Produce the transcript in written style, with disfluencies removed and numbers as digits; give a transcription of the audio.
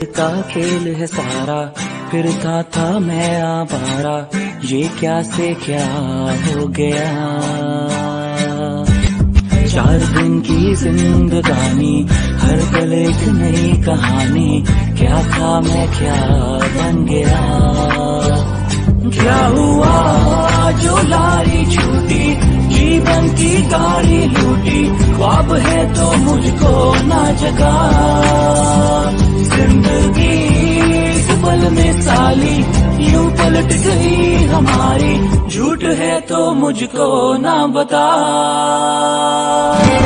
का खेल है सारा, फिरता था मैं आवारा, ये क्या से क्या हो गया। 4 दिन की जिंदगानी, हर पल एक नई कहानी, क्या था मैं क्या बन गया। क्या हुआ जो लारी छूटी, जीवन की गाड़ी लूटी, ख्वाब है तो मुझको ना जगा। जिंदगी इस पल में साली, यूं पलट गई हमारी, झूठ है तो मुझको ना बता।